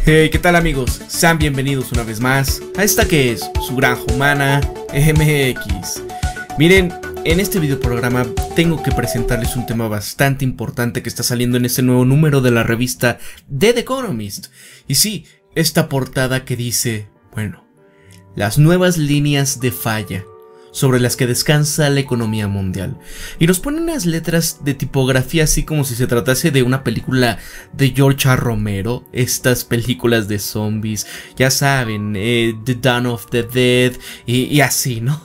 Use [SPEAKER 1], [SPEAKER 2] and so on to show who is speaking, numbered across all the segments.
[SPEAKER 1] Hey, ¿qué tal amigos? Sean bienvenidos una vez más a esta que es su Granja Humana MX. Miren, en este video programa tengo que presentarles un tema bastante importante que está saliendo en este nuevo número de la revista The Economist. Y sí, esta portada que dice, bueno, las nuevas líneas de falla sobre las que descansa la economía mundial. Y nos ponen unas letras de tipografía así como si se tratase de una película de George A. Romero. Estas películas de zombies, ya saben, The Dawn of the Dead y así, ¿no?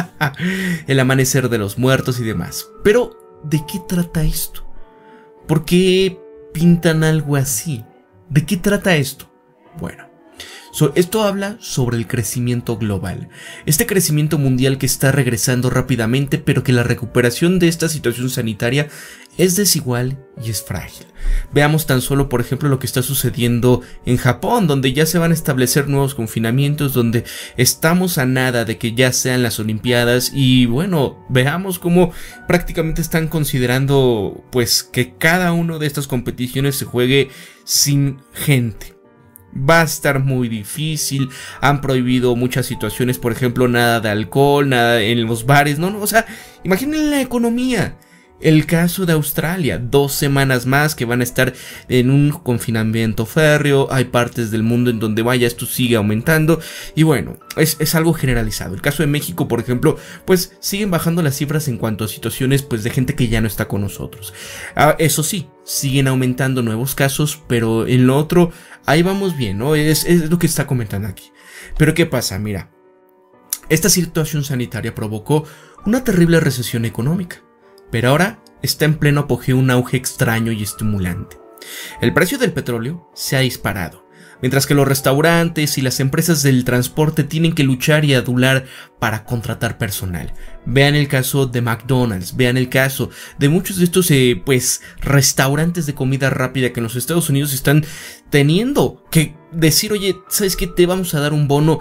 [SPEAKER 1] El amanecer de los muertos y demás. Pero, ¿de qué trata esto? ¿Por qué pintan algo así? ¿De qué trata esto? Bueno, esto habla sobre el crecimiento global, este crecimiento mundial que está regresando rápidamente, pero que la recuperación de esta situación sanitaria es desigual y es frágil. Veamos tan solo, por ejemplo, lo que está sucediendo en Japón, donde ya se van a establecer nuevos confinamientos, donde estamos a nada de que ya sean las Olimpiadas y bueno, veamos cómo prácticamente están considerando pues que cada una de estas competiciones se juegue sin gente. Va a estar muy difícil, han prohibido muchas situaciones, por ejemplo, nada de alcohol, nada en los bares, o sea, imaginen la economía. El caso de Australia, 2 semanas más que van a estar en un confinamiento férreo, hay partes del mundo en donde vaya esto sigue aumentando y bueno, es algo generalizado. El caso de México, por ejemplo, pues siguen bajando las cifras en cuanto a situaciones pues de gente que ya no está con nosotros. Eso sí, siguen aumentando nuevos casos, pero en lo otro, ahí vamos bien, ¿no? Es lo que está comentando aquí. Pero ¿qué pasa? Mira, esta situación sanitaria provocó una terrible recesión económica. Pero ahora está en pleno apogeo un auge extraño y estimulante. El precio del petróleo se ha disparado, mientras que los restaurantes y las empresas del transporte tienen que luchar y adular para contratar personal. Vean el caso de McDonald's, vean el caso de muchos de estos restaurantes de comida rápida que en los Estados Unidos están teniendo que decir, oye, ¿sabes qué? Te vamos a dar un bono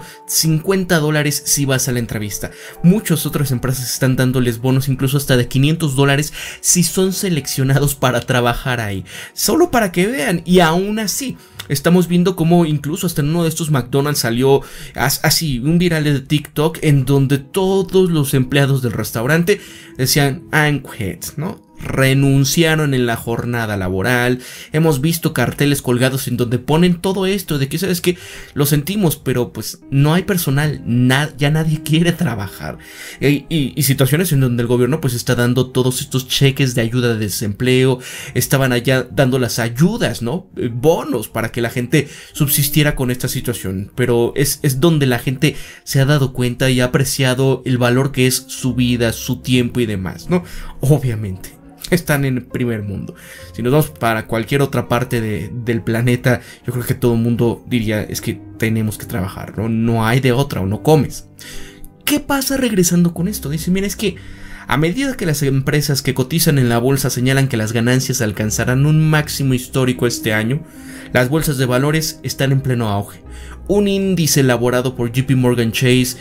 [SPEAKER 1] $50 si vas a la entrevista. Muchas otras empresas están dándoles bonos incluso hasta de $500 si son seleccionados para trabajar ahí. Solo para que vean, y aún así estamos viendo cómo incluso hasta en uno de estos McDonald's salió así un viral de TikTok en donde todos los empleados del restaurante decían I'm quit, ¿no? Renunciaron en la jornada laboral. Hemos visto carteles colgados en donde ponen todo esto de que, ¿sabes qué? Lo sentimos, pero pues no hay personal, ya nadie quiere trabajar. Y situaciones en donde el gobierno pues está dando todos estos cheques de ayuda de desempleo, estaban allá dando las ayudas, ¿no? Bonos para que la gente subsistiera con esta situación, pero es donde la gente se ha dado cuenta y ha apreciado el valor que es su vida, su tiempo y demás, ¿no? Obviamente están en el primer mundo. Si nos vamos para cualquier otra parte del planeta, yo creo que todo el mundo diría, es que tenemos que trabajar, ¿no? No hay de otra, o no comes. ¿Qué pasa regresando con esto? Dice, mira, es que a medida que las empresas que cotizan en la bolsa señalan que las ganancias alcanzarán un máximo histórico este año, las bolsas de valores están en pleno auge. Un índice elaborado por JP Morgan Chase,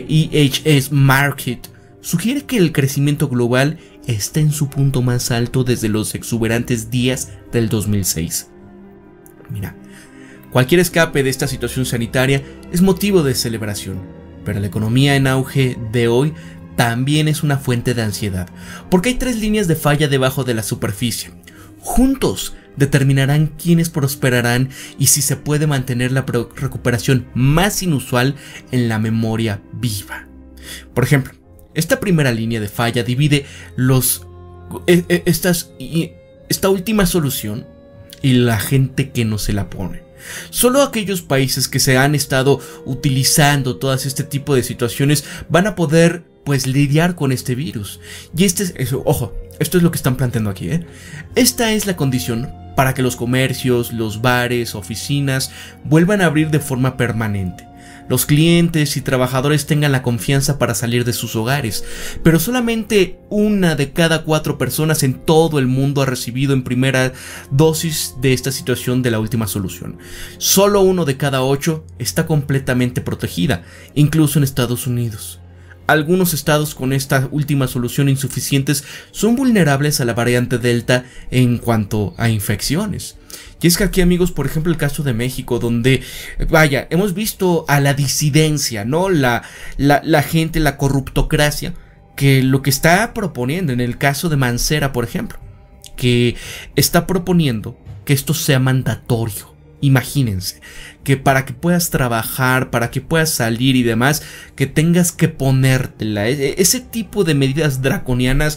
[SPEAKER 1] EHS Market, sugiere que el crecimiento global está en su punto más alto desde los exuberantes días del 2006. Mira, cualquier escape de esta situación sanitaria es motivo de celebración, pero la economía en auge de hoy también es una fuente de ansiedad, porque hay 3 líneas de falla debajo de la superficie. Juntos determinarán quiénes prosperarán y si se puede mantener la recuperación más inusual en la memoria viva. Por ejemplo, esta primera línea de falla divide esta última solución y la gente que no se la pone. Solo aquellos países que se han estado utilizando todas este tipo de situaciones van a poder pues lidiar con este virus. Y ojo, esto es lo que están planteando aquí, ¿eh? Esta es la condición para que los comercios, los bares, oficinas vuelvan a abrir de forma permanente. Los clientes y trabajadores tengan la confianza para salir de sus hogares, pero solamente 1 de cada 4 personas en todo el mundo ha recibido en primera dosis de esta situación de la última solución. Solo 1 de cada 8 está completamente protegida, incluso en Estados Unidos. Algunos estados con esta última solución insuficientes son vulnerables a la variante Delta en cuanto a infecciones. Y es que aquí, amigos, por ejemplo, el caso de México, donde, vaya, hemos visto a la disidencia, ¿no? La gente, la corruptocracia, que lo que está proponiendo, en el caso de Mancera, por ejemplo, que está proponiendo que esto sea mandatorio. Imagínense, que para que puedas trabajar, para que puedas salir y demás, que tengas que ponértela. Ese tipo de medidas draconianas,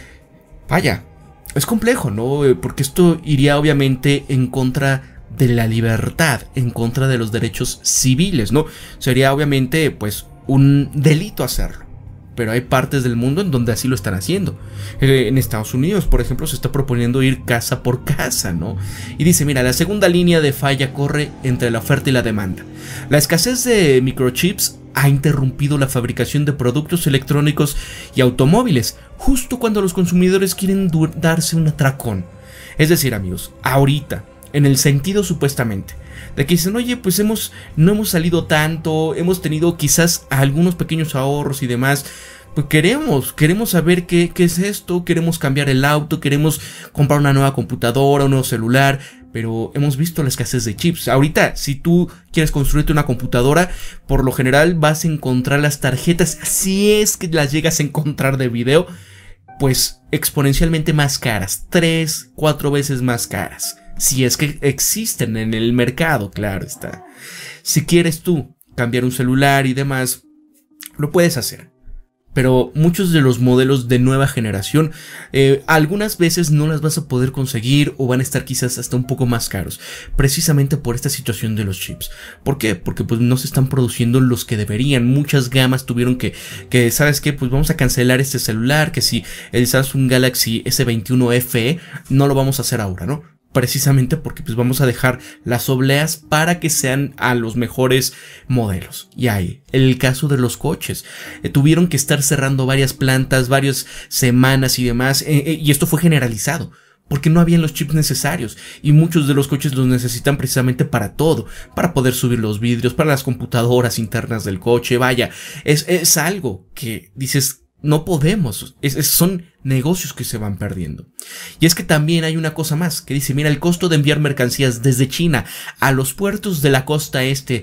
[SPEAKER 1] vaya, es complejo, ¿no? Porque esto iría obviamente en contra de la libertad, en contra de los derechos civiles, ¿no? Sería obviamente, pues, un delito hacerlo. Pero hay partes del mundo en donde así lo están haciendo. En Estados Unidos, por ejemplo, se está proponiendo ir casa por casa, ¿no? Y dice, mira, la segunda línea de falla corre entre la oferta y la demanda. La escasez de microchips ha interrumpido la fabricación de productos electrónicos y automóviles, justo cuando los consumidores quieren darse un atracón. Es decir, amigos, ahorita, en el sentido supuestamente de que dicen, oye, pues no hemos salido tanto, hemos tenido quizás algunos pequeños ahorros y demás, pues queremos saber qué es esto, queremos cambiar el auto, queremos comprar una nueva computadora, un nuevo celular, pero hemos visto la escasez de chips. Ahorita, si tú quieres construirte una computadora, por lo general vas a encontrar las tarjetas, si es que las llegas a encontrar de video, pues exponencialmente más caras, 3, 4 veces más caras. Si es que existen en el mercado, claro está. Si quieres tú cambiar un celular y demás, lo puedes hacer. Pero muchos de los modelos de nueva generación, algunas veces no las vas a poder conseguir o van a estar quizás hasta un poco más caros. Precisamente por esta situación de los chips. ¿Por qué? Porque pues no se están produciendo los que deberían. Muchas gamas tuvieron que ¿sabes qué? Pues vamos a cancelar este celular, que si el Samsung Galaxy S21 FE no lo vamos a hacer ahora, ¿no? Precisamente porque pues vamos a dejar las obleas para que sean a los mejores modelos. Y ahí, el caso de los coches, tuvieron que estar cerrando varias plantas, varias semanas y demás, y esto fue generalizado. Porque no habían los chips necesarios y muchos de los coches los necesitan precisamente para todo, para poder subir los vidrios, para las computadoras internas del coche. Vaya, es algo que dices, no podemos, son negocios que se van perdiendo. Y es que también hay una cosa más que dice, mira, el costo de enviar mercancías desde China a los puertos de la costa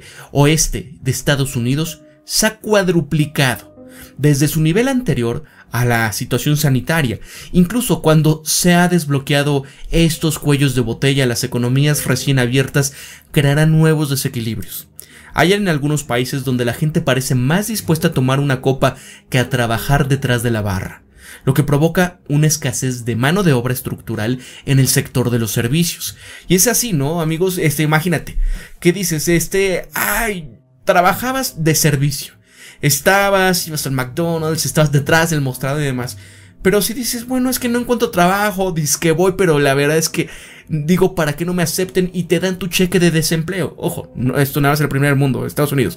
[SPEAKER 1] oeste de Estados Unidos se ha cuadruplicado desde su nivel anterior a la situación sanitaria. Incluso cuando se ha desbloqueado estos cuellos de botella, las economías recién abiertas crearán nuevos desequilibrios. Hay en algunos países donde la gente parece más dispuesta a tomar una copa que a trabajar detrás de la barra, lo que provoca una escasez de mano de obra estructural en el sector de los servicios. Y es así, ¿no, amigos? Imagínate, ¿qué dices? Trabajabas de servicio, ibas al McDonald's, estabas detrás del mostrador y demás. Pero si dices, bueno, es que no encuentro trabajo, dices que voy, pero la verdad es que digo, para que no me acepten y te dan tu cheque de desempleo. Ojo, esto nada más es el primer mundo, Estados Unidos.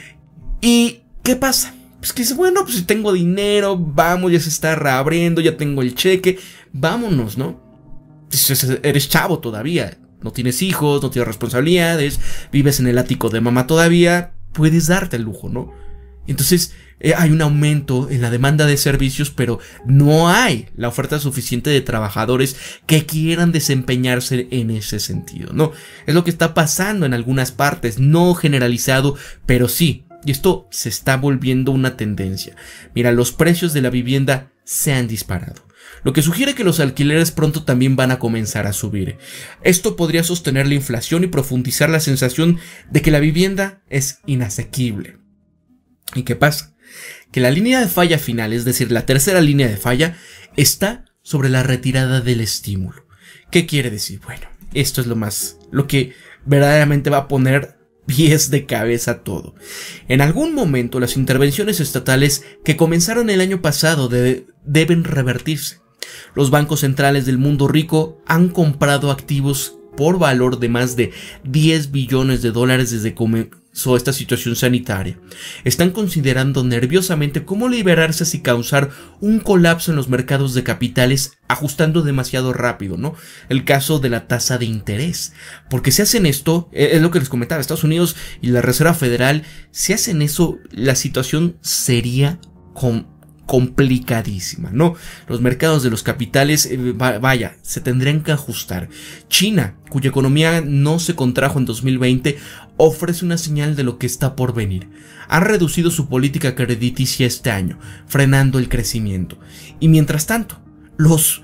[SPEAKER 1] ¿Y qué pasa? Pues que dices, bueno, pues si tengo dinero, vamos, ya se está reabriendo, ya tengo el cheque, vámonos, ¿no? Pues eres chavo todavía, no tienes hijos, no tienes responsabilidades, vives en el ático de mamá todavía, puedes darte el lujo, ¿no? Entonces hay un aumento en la demanda de servicios, pero no hay la oferta suficiente de trabajadores que quieran desempeñarse en ese sentido, ¿no? Es lo que está pasando en algunas partes, no generalizado, pero sí. Y esto se está volviendo una tendencia. Mira, los precios de la vivienda se han disparado, lo que sugiere que los alquileres pronto también van a comenzar a subir. Esto podría sostener la inflación y profundizar la sensación de que la vivienda es inasequible. ¿Y qué pasa? Que la línea de falla final, es decir, la tercera línea de falla, está sobre la retirada del estímulo. ¿Qué quiere decir? Bueno, esto es lo que verdaderamente va a poner pies de cabeza todo. En algún momento las intervenciones estatales que comenzaron el año pasado deben revertirse. Los bancos centrales del mundo rico han comprado activos por valor de más de 10 billones de dólares desde que comenzó esta situación sanitaria. Están considerando nerviosamente cómo liberarse sin causar un colapso en los mercados de capitales, ajustando demasiado rápido, ¿no? El caso de la tasa de interés. Porque si hacen esto, es lo que les comentaba, Estados Unidos y la Reserva Federal, si hacen eso, la situación sería complicadísima, ¿no? Los mercados de los capitales, vaya, se tendrían que ajustar. China, cuya economía no se contrajo en 2020, ofrece una señal de lo que está por venir. Han reducido su política crediticia este año, frenando el crecimiento. Y mientras tanto, los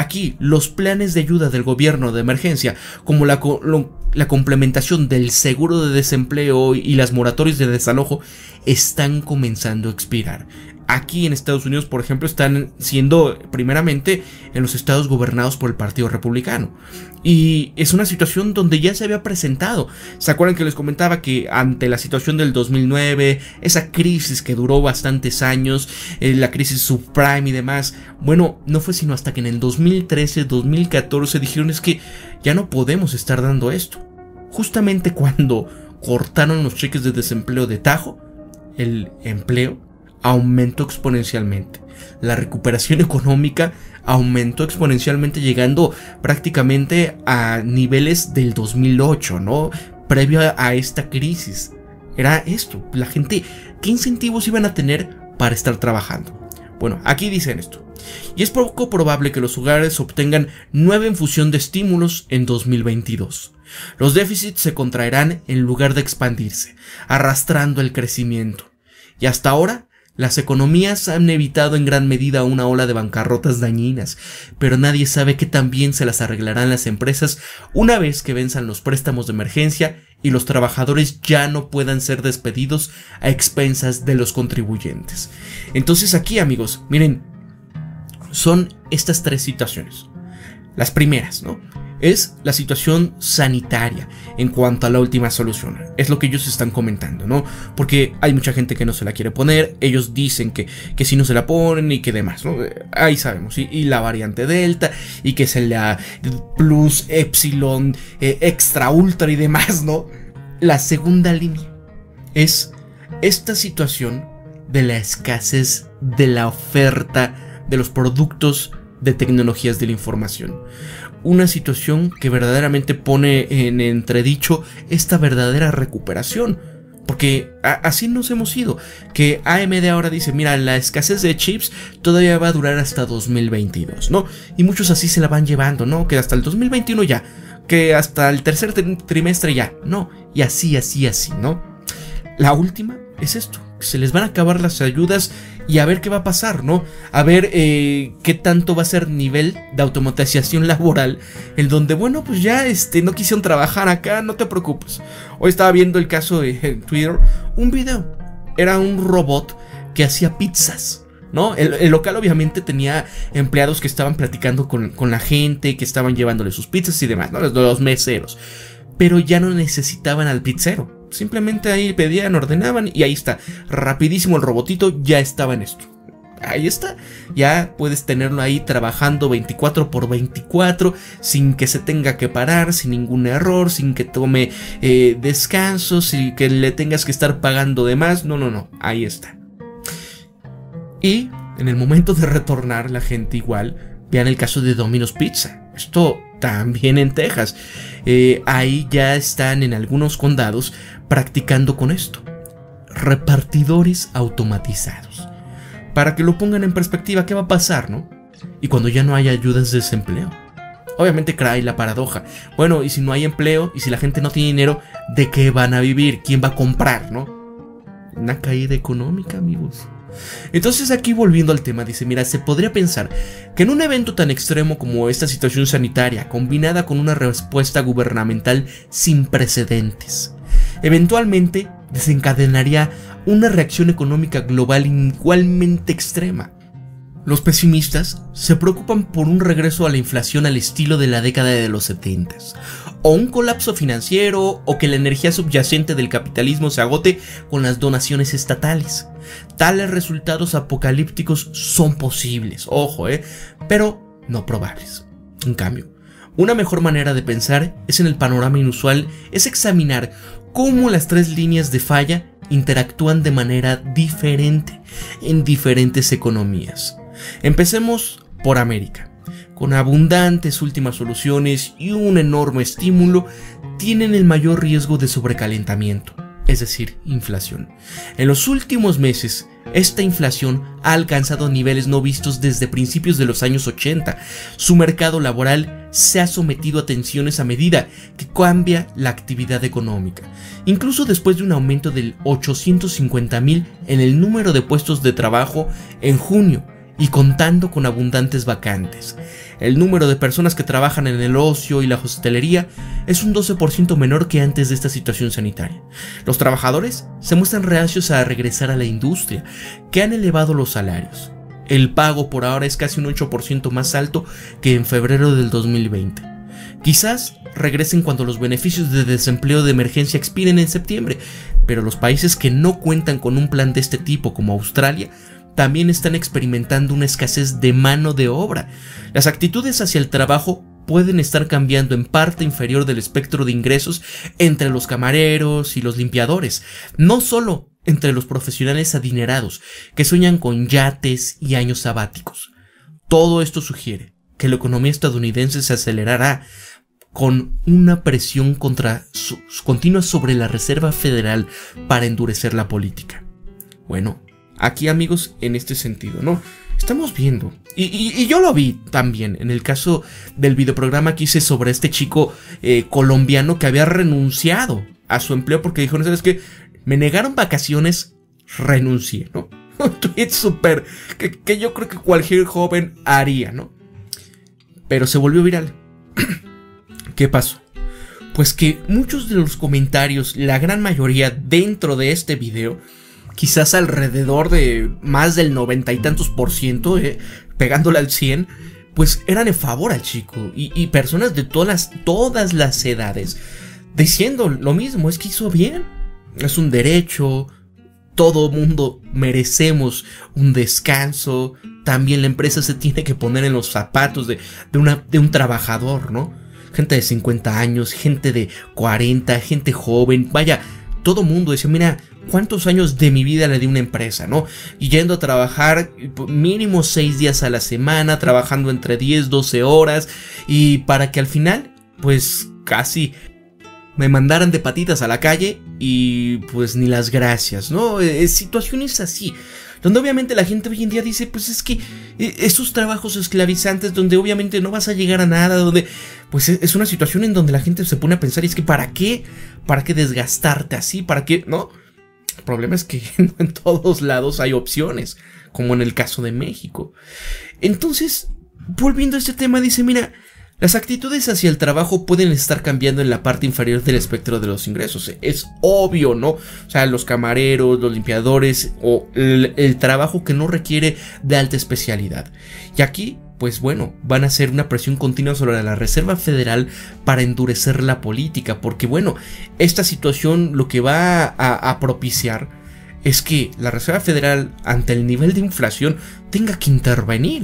[SPEAKER 1] planes de ayuda del gobierno de emergencia, como la complementación del seguro de desempleo y las moratorias de desalojo, están comenzando a expirar. Aquí en Estados Unidos, por ejemplo, están siendo primeramente en los estados gobernados por el Partido Republicano. Y es una situación donde ya se había presentado. ¿Se acuerdan que les comentaba que ante la situación del 2009, esa crisis que duró bastantes años, la crisis subprime y demás? Bueno, no fue sino hasta que en el 2013, 2014 dijeron es que ya no podemos estar dando esto. Justamente cuando cortaron los cheques de desempleo de tajo, el empleo aumentó exponencialmente. La recuperación económica aumentó exponencialmente, llegando prácticamente a niveles del 2008, ¿no? Previo a esta crisis. Era esto, la gente, ¿qué incentivos iban a tener para estar trabajando? Bueno, aquí dicen esto. Y es poco probable que los hogares obtengan nueva infusión de estímulos en 2022. Los déficits se contraerán en lugar de expandirse, arrastrando el crecimiento. Y hasta ahora, las economías han evitado en gran medida una ola de bancarrotas dañinas, pero nadie sabe qué tan bien se las arreglarán las empresas una vez que venzan los préstamos de emergencia y los trabajadores ya no puedan ser despedidos a expensas de los contribuyentes. Entonces aquí, amigos, miren, son estas tres situaciones. Las primeras, ¿no? Es la situación sanitaria en cuanto a la última solución. Es lo que ellos están comentando, ¿no? Porque hay mucha gente que no se la quiere poner. Ellos dicen que si no se la ponen y que demás, ¿no? Ahí sabemos. Y la variante Delta y que es la Plus, Epsilon, Extra, Ultra y demás, ¿no? La segunda línea es esta situación de la escasez de la oferta de los productos de tecnologías de la información. Una situación que verdaderamente pone en entredicho esta verdadera recuperación. Porque así nos hemos ido. Que AMD ahora dice, mira, la escasez de chips todavía va a durar hasta 2022, ¿no? Y muchos así se la van llevando, ¿no? Que hasta el 2021 ya. Que hasta el tercer trimestre ya. No, y así, ¿no? La última es esto. Se les van a acabar las ayudas y a ver qué va a pasar, ¿no? A ver qué tanto va a ser nivel de automatización laboral, en donde, bueno, pues ya no quisieron trabajar acá, no te preocupes. Hoy estaba viendo el caso en Twitter, un video. Era un robot que hacía pizzas, ¿no? El local obviamente tenía empleados que estaban platicando con la gente, que estaban llevándole sus pizzas y demás, ¿no? Los meseros. Pero ya no necesitaban al pizzero. Simplemente ahí pedían, ordenaban y ahí está. Rapidísimo el robotito ya estaba en esto. Ahí está. Ya puedes tenerlo ahí trabajando 24/24 sin que se tenga que parar, sin ningún error, sin que tome descansos, sin que le tengas que estar pagando de más. No. Ahí está. Y en el momento de retornar, la gente igual. Vean el caso de Domino's Pizza. Esto también en Texas. Ahí ya están en algunos condados practicando con esto. Repartidores automatizados. Para que lo pongan en perspectiva, ¿qué va a pasar, no? Y cuando ya no haya ayudas de desempleo. Obviamente cae la paradoja. Bueno, y si no hay empleo, y si la gente no tiene dinero, ¿de qué van a vivir? ¿Quién va a comprar, no? Una caída económica, amigos. Entonces aquí volviendo al tema, dice, mira, se podría pensar que en un evento tan extremo como esta situación sanitaria, combinada con una respuesta gubernamental sin precedentes, eventualmente desencadenaría una reacción económica global igualmente extrema. Los pesimistas se preocupan por un regreso a la inflación al estilo de la década de los 70s, o un colapso financiero, o que la energía subyacente del capitalismo se agote con las donaciones estatales. Tales resultados apocalípticos son posibles, ojo, pero no probables. En cambio, una mejor manera de pensar es en el panorama inusual, es examinar cómo las tres líneas de falla interactúan de manera diferente en diferentes economías. Empecemos por América. Con abundantes últimas soluciones y un enorme estímulo, tienen el mayor riesgo de sobrecalentamiento. es decir, inflación. En los últimos meses, esta inflación ha alcanzado niveles no vistos desde principios de los años 80. Su mercado laboral se ha sometido a tensiones a medida que cambia la actividad económica. Incluso después de un aumento del 850,000 en el número de puestos de trabajo en junio y contando con abundantes vacantes. El número de personas que trabajan en el ocio y la hostelería es un 12% menor que antes de esta situación sanitaria. Los trabajadores se muestran reacios a regresar a la industria, que han elevado los salarios. El pago por ahora es casi un 8% más alto que en febrero del 2020. Quizás regresen cuando los beneficios de desempleo de emergencia expiren en septiembre, pero los países que no cuentan con un plan de este tipo, como Australia, también están experimentando una escasez de mano de obra. Las actitudes hacia el trabajo pueden estar cambiando en parte inferior del espectro de ingresos entre los camareros y los limpiadores, no solo entre los profesionales adinerados que sueñan con yates y años sabáticos. Todo esto sugiere que la economía estadounidense se acelerará con una presión continua sobre la Reserva Federal para endurecer la política. Bueno, aquí, amigos, en este sentido, ¿no? Estamos viendo, y yo lo vi también en el caso del videoprograma que hice sobre este chico colombiano que había renunciado a su empleo porque dijo, ¿no sabes qué? Me negaron vacaciones, renuncié, ¿no? Un tweet súper que yo creo que cualquier joven haría, ¿no? Pero se volvió viral. ¿Qué pasó? Pues que muchos de los comentarios, la gran mayoría dentro de este video, quizás alrededor de más del 90 y tantos %, pegándole al 100, pues eran en favor al chico. Y personas de todas las edades, diciendo lo mismo, es que hizo bien, es un derecho, todo mundo merecemos un descanso, también la empresa se tiene que poner en los zapatos de un trabajador, ¿no? Gente de 50 años, gente de 40, gente joven, vaya, todo mundo decía, mira, ¿cuántos años de mi vida le di a una empresa, no? Y yendo a trabajar mínimo 6 días a la semana, trabajando entre 10, 12 horas, y para que al final, pues casi me mandaran de patitas a la calle y pues ni las gracias, ¿no? Situaciones así, donde obviamente la gente hoy en día dice, pues es que esos trabajos esclavizantes donde obviamente no vas a llegar a nada, donde pues es una situación en donde la gente se pone a pensar, y es que ¿para qué desgastarte así? ¿Para qué? ¿No? El problema es que no en todos lados hay opciones, como en el caso de México. Entonces, volviendo a este tema, dice, mira, las actitudes hacia el trabajo pueden estar cambiando en la parte inferior del espectro de los ingresos. Es obvio, ¿no? O sea, los camareros, los limpiadores o el trabajo que no requiere de alta especialidad. Y aquí, pues bueno, van a hacer una presión continua sobre la Reserva Federal para endurecer la política. Porque bueno, esta situación lo que va a propiciar es que la Reserva Federal, ante el nivel de inflación, tenga que intervenir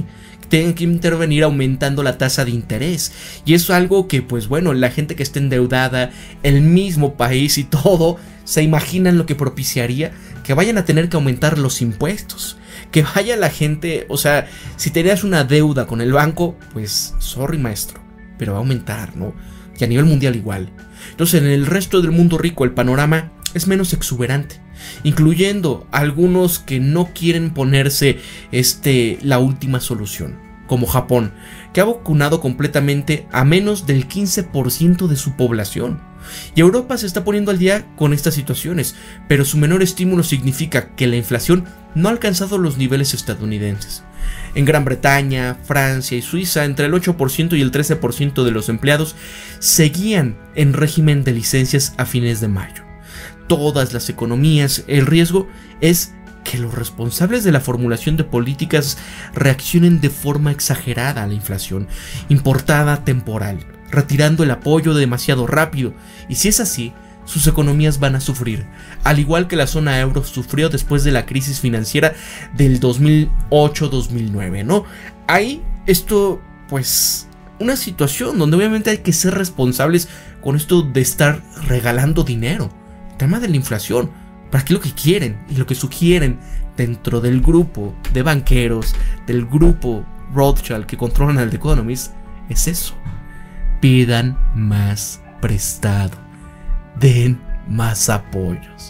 [SPEAKER 1] aumentando la tasa de interés. Y eso es algo que, pues bueno, la gente que está endeudada, el mismo país y todo, se imaginan lo que propiciaría que vayan a tener que aumentar los impuestos. Que vaya la gente, o sea, si tenías una deuda con el banco, pues sorry maestro, pero va a aumentar, ¿no? Y a nivel mundial igual. Entonces en el resto del mundo rico el panorama es menos exuberante, incluyendo algunos que no quieren ponerse la última solución, como Japón, que ha vacunado completamente a menos del 15% de su población. Y Europa se está poniendo al día con estas situaciones, pero su menor estímulo significa que la inflación no ha alcanzado los niveles estadounidenses. En Gran Bretaña, Francia y Suiza, entre el 8% y el 13% de los empleados seguían en régimen de licencias a fines de mayo. Todas las economías, el riesgo es que los responsables de la formulación de políticas reaccionen de forma exagerada a la inflación importada temporal, retirando el apoyo demasiado rápido, y si es así, sus economías van a sufrir, al igual que la zona euro sufrió después de la crisis financiera del 2008-2009, ¿no? Ahí esto, pues, una situación donde obviamente hay que ser responsables con esto de estar regalando dinero. El tema de la inflación, para qué lo que quieren y lo que sugieren dentro del grupo de banqueros, del grupo Rothschild que controlan al The Economist, es eso. Pidan más prestado, den más apoyos.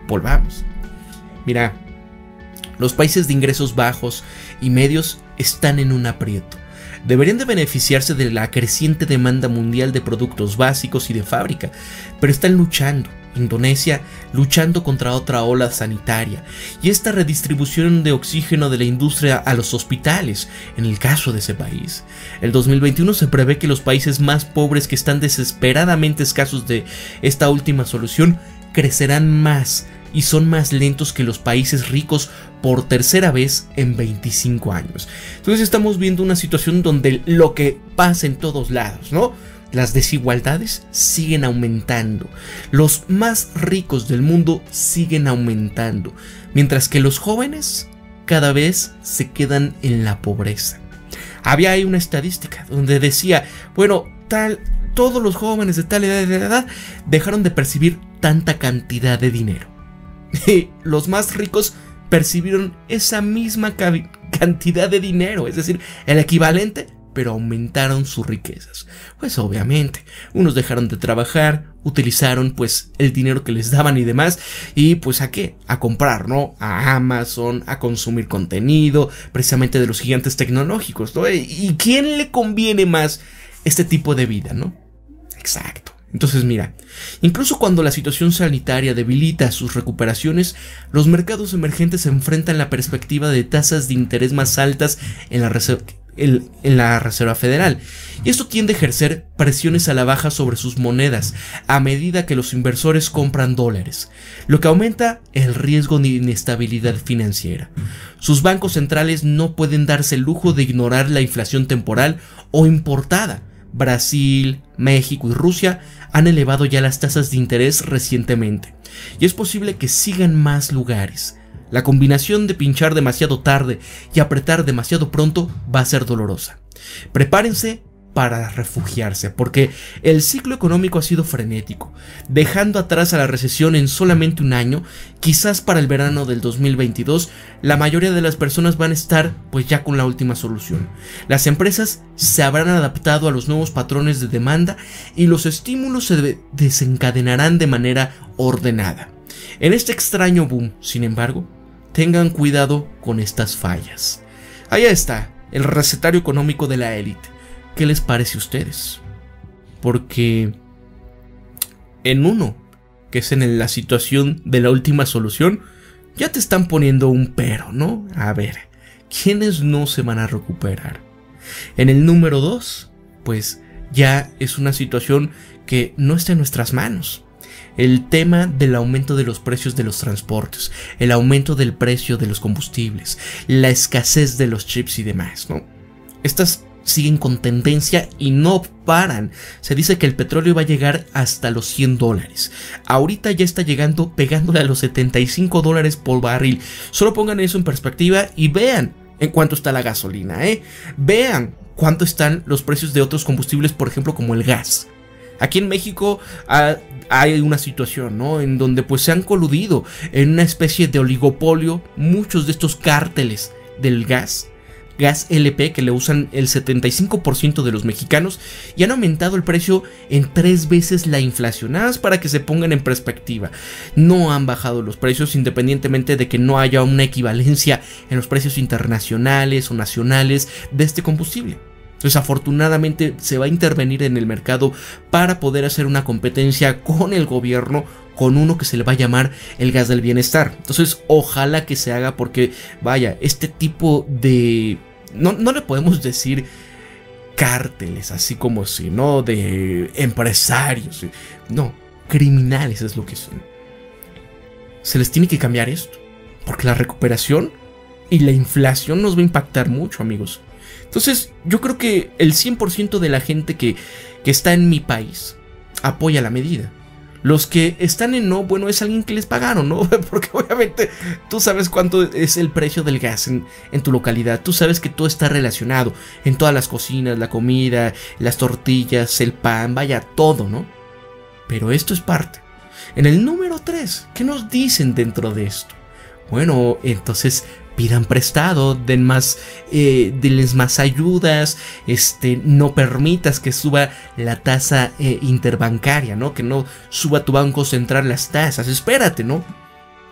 [SPEAKER 1] desempolvamos. Mira, los países de ingresos bajos y medios están en un aprieto. Deberían de beneficiarse de la creciente demanda mundial de productos básicos y de fábrica, pero están luchando. Indonesia luchando contra otra ola sanitaria y esta redistribución de oxígeno de la industria a los hospitales, en el caso de ese país. El 2021 se prevé que los países más pobres que están desesperadamente escasos de esta última solución crecerán más y son más lentos que los países ricos por tercera vez en 25 años. Entonces estamos viendo una situación donde lo que pasa en todos lados, ¿no? Las desigualdades siguen aumentando, los más ricos del mundo siguen aumentando, mientras que los jóvenes cada vez se quedan en la pobreza. Había ahí una estadística donde decía, bueno, todos los jóvenes de tal edad dejaron de percibir tanta cantidad de dinero. Y los más ricos percibieron esa misma cantidad de dinero, es decir, el equivalente, pero aumentaron sus riquezas. Pues obviamente, unos dejaron de trabajar, utilizaron pues el dinero que les daban y demás, y pues ¿a qué? A comprar, ¿no? A Amazon, a consumir contenido, precisamente de los gigantes tecnológicos, ¿no? ¿Y quién le conviene más este tipo de vida, no? Exacto. Entonces mira, incluso cuando la situación sanitaria debilita sus recuperaciones, los mercados emergentes se enfrentan a la perspectiva de tasas de interés más altas en la Reserva Federal, y esto tiende a ejercer presiones a la baja sobre sus monedas a medida que los inversores compran dólares, lo que aumenta el riesgo de inestabilidad financiera. Sus bancos centrales no pueden darse el lujo de ignorar la inflación temporal o importada. Brasil, México y Rusia han elevado ya las tasas de interés recientemente, y es posible que sigan más lugares. La combinación de pinchar demasiado tarde y apretar demasiado pronto va a ser dolorosa. Prepárense para refugiarse, porque el ciclo económico ha sido frenético, dejando atrás a la recesión en solamente un año. Quizás para el verano del 2022 la mayoría de las personas van a estar pues ya con la última solución. Las empresas se habrán adaptado a los nuevos patrones de demanda y los estímulos se desencadenarán de manera ordenada. En este extraño boom, sin embargo, tengan cuidado con estas fallas. Allá está el recetario económico de la élite. ¿Qué les parece a ustedes? Porque en uno, que es en la situación de la última solución, ya te están poniendo un pero, ¿no? A ver, ¿quiénes no se van a recuperar? En el número 2, pues ya es una situación que no está en nuestras manos. El tema del aumento de los precios de los transportes, el aumento del precio de los combustibles, la escasez de los chips y demás, ¿no? Estas siguen con tendencia y no paran. Se dice que el petróleo va a llegar hasta los $100. Ahorita ya está llegando, pegándole a los $75 por barril. Solo pongan eso en perspectiva y vean en cuánto está la gasolina, Vean cuánto están los precios de otros combustibles, por ejemplo, como el gas. Aquí en México hay una situación, ¿no? En donde pues se han coludido en una especie de oligopolio muchos de estos cárteles del gas LP, que le usan el 75% de los mexicanos, y han aumentado el precio en 3 veces la inflación. Nada más para que se pongan en perspectiva. No han bajado los precios independientemente de que no haya una equivalencia en los precios internacionales o nacionales de este combustible. Entonces, afortunadamente se va a intervenir en el mercado para poder hacer una competencia con el gobierno, con uno que se le va a llamar el gas del bienestar. Entonces, ojalá que se haga, porque vaya, este tipo de... No le podemos decir cárteles, así como si, ¿no? De empresarios. No, criminales es lo que son. Se les tiene que cambiar esto, porque la recuperación y la inflación nos va a impactar mucho, amigos. Entonces, yo creo que el 100% de la gente que está en mi país apoya la medida. Los que están en no, bueno, es alguien que les pagaron, ¿no? Porque obviamente tú sabes cuánto es el precio del gas en tu localidad. Tú sabes que todo está relacionado en todas las cocinas, la comida, las tortillas, el pan, vaya, todo, ¿no? Pero esto es parte. En el número 3, ¿qué nos dicen dentro de esto? Bueno, entonces pidan prestado, denles más ayudas, no permitas que suba la tasa interbancaria, ¿no? Que no suba tu banco central las tasas, espérate, ¿no?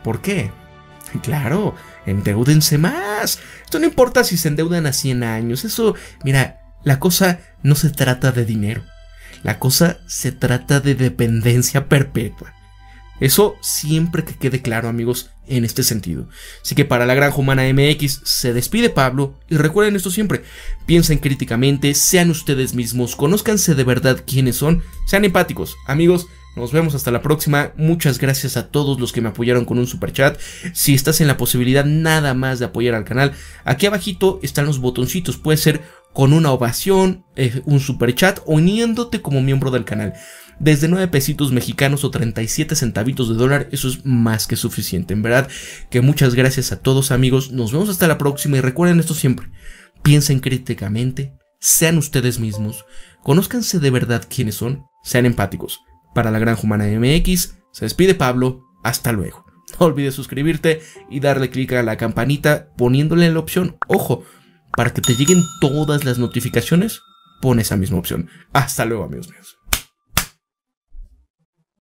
[SPEAKER 1] ¿Por qué? Claro, endeúdense más. Esto no importa si se endeudan a 100 años. Eso, mira, la cosa no se trata de dinero. La cosa se trata de dependencia perpetua. Eso siempre que quede claro, amigos, en este sentido. Así que para la Granja Humana MX se despide Pablo, y recuerden esto siempre: piensen críticamente, sean ustedes mismos, conózcanse de verdad quiénes son, sean empáticos. Amigos, nos vemos hasta la próxima. Muchas gracias a todos los que me apoyaron con un superchat. Si estás en la posibilidad nada más de apoyar al canal, aquí abajito están los botoncitos. Puede ser con una ovación, un superchat, o uniéndote como miembro del canal. Desde 9 pesitos mexicanos o 37 centavitos de dólar, eso es más que suficiente. En verdad que muchas gracias a todos, amigos. Nos vemos hasta la próxima, y recuerden esto siempre: piensen críticamente, sean ustedes mismos, conózcanse de verdad quiénes son, sean empáticos. Para la Granja Humana MX se despide Pablo. Hasta luego. No olvides suscribirte y darle clic a la campanita poniéndole la opción ojo, para que te lleguen todas las notificaciones. Pon esa misma opción. Hasta luego, amigos míos.